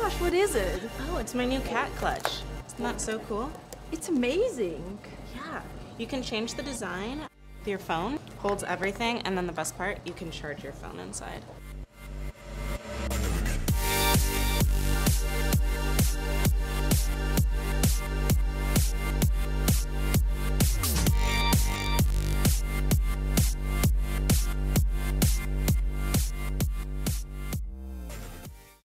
gosh, what is it? Oh, it's my new cat clutch. Isn't that so cool? It's amazing. Yeah. You can change the design with your phone. Holds everything, and then the best part, you can charge your phone inside.